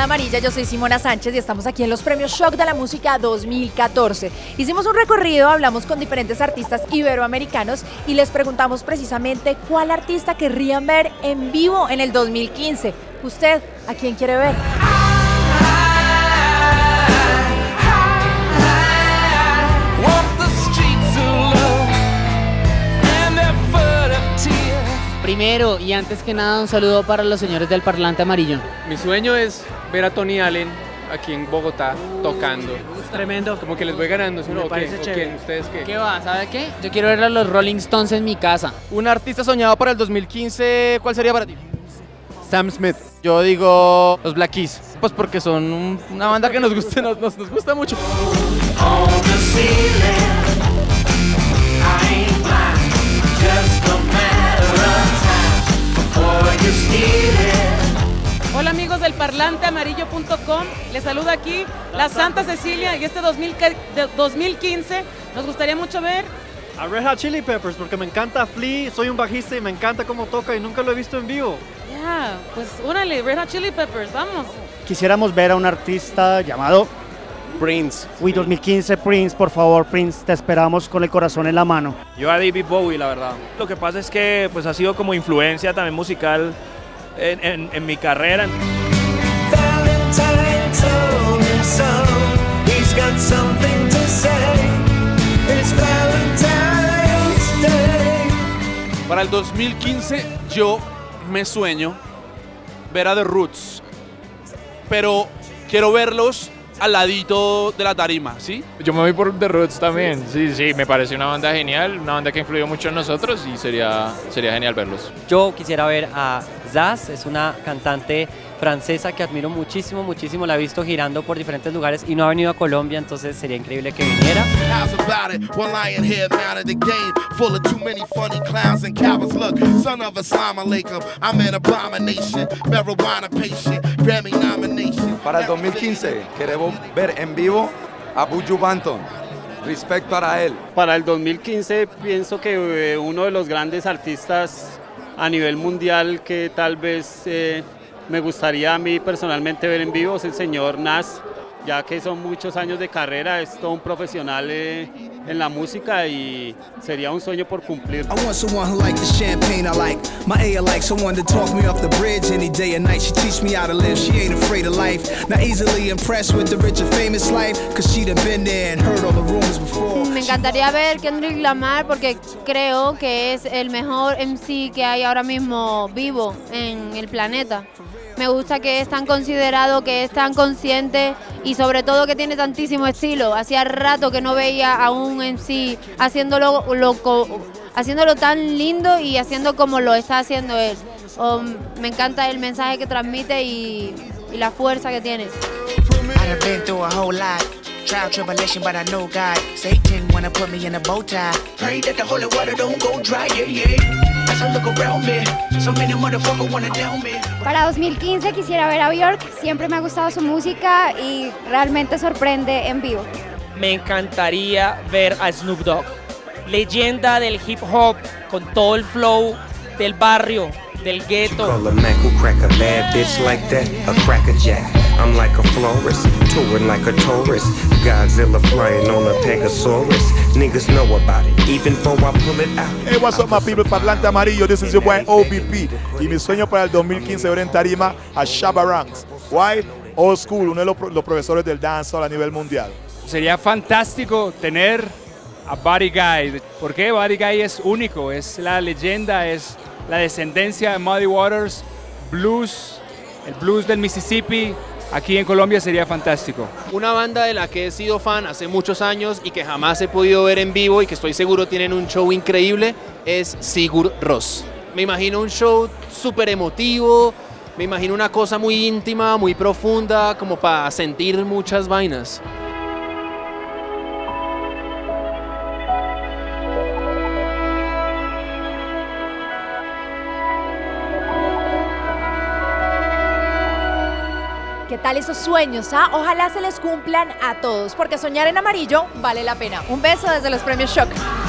Granada Amarilla, yo soy Simona Sánchez y estamos aquí en los Premios Shock de la Música 2014. Hicimos un recorrido, hablamos con diferentes artistas iberoamericanos y les preguntamos precisamente cuál artista querrían ver en vivo en el 2015. ¿Usted a quién quiere ver? Primero y antes que nada, un saludo para los señores del Parlante Amarillo. Mi sueño es ver a Tony Allen aquí en Bogotá tocando. Tremendo. Como que les voy ganando, ¿sí? Me parece chévere. ¿Ustedes qué? ¿Qué va? ¿Sabe qué? Yo quiero ver a los Rolling Stones en mi casa. Un artista soñado para el 2015, ¿cuál sería para ti? Sam Smith. Yo digo los Black Keys, pues porque son una banda que nos gusta, nos gusta mucho. Hola amigos del parlanteamarillo.com, les saluda aquí la Santa Cecilia y este 2015 nos gustaría mucho ver a Red Hot Chili Peppers porque me encanta Flea, soy un bajista y me encanta cómo toca y nunca lo he visto en vivo. Pues órale, Red Hot Chili Peppers, vamos. Quisiéramos ver a un artista llamado Prince. Uy, 2015 Prince, por favor Prince, te esperamos con el corazón en la mano. Yo a David Bowie, la verdad. Lo que pasa es que pues ha sido como influencia también musical en mi carrera. Para el 2015 yo me sueño ver a The Roots, pero quiero verlos al ladito de la tarima, ¿sí? Yo me voy por The Roots también, sí, me parece una banda genial, una banda que ha influido mucho en nosotros y sería genial verlos. Yo quisiera ver a Zaz, es una cantante francesa que admiro muchísimo, la he visto girando por diferentes lugares y no ha venido a Colombia, entonces sería increíble que viniera. Para el 2015 queremos ver en vivo a Buju Banton. Respect para él. Para el 2015 pienso que uno de los grandes artistas a nivel mundial que tal vez me gustaría a mí personalmente ver en vivo es el señor Nas, ya que son muchos años de carrera, es todo un profesional en la música y sería un sueño por cumplir. Me encantaría ver Kendrick Lamar porque creo que es el mejor MC que hay ahora mismo vivo en el planeta. Me gusta que es tan considerado, que es tan consciente y sobre todo que tiene tantísimo estilo. Hacía rato que no veía a un MC haciéndolo tan lindo y haciendo como lo está haciendo él. Me encanta el mensaje que transmite y la fuerza que tiene. Trial, tribulation, but I know God. Satan wanna put me in a bow tie. Pray that the holy water don't go dry, yeah. As I look around me, so many motherfuckers wanna down me. Para 2015 quisiera ver a Björk, siempre me ha gustado su música y realmente sorprende en vivo. Me encantaría ver a Snoop Dogg, leyenda del hip hop, con todo el flow del barrio, del gueto. I'm like a florist, touring like a tourist. Godzilla flying on a Pegasaurus. Niggas know about it, even before I pull it out. Hey, what's up, my people? Parlante Amarillo, this is your boy OBP. Y mi sueño para el 2015 ver en tarima a Shabba Ranks. Why? Old School, uno de los profesores del dancehall a nivel mundial. Sería fantástico tener a Buddy Guy. ¿Por qué? Buddy Guy es único, es la leyenda, es la descendencia de Muddy Waters, blues, el blues del Mississippi. Aquí en Colombia sería fantástico. Una banda de la que he sido fan hace muchos años y que jamás he podido ver en vivo y que estoy seguro tienen un show increíble es Sigur Rós. Me imagino un show súper emotivo, me imagino una cosa muy íntima, muy profunda, como para sentir muchas vainas. ¿Qué tal esos sueños? Ojalá se les cumplan a todos, porque soñar en amarillo vale la pena. Un beso desde los Premios Shock.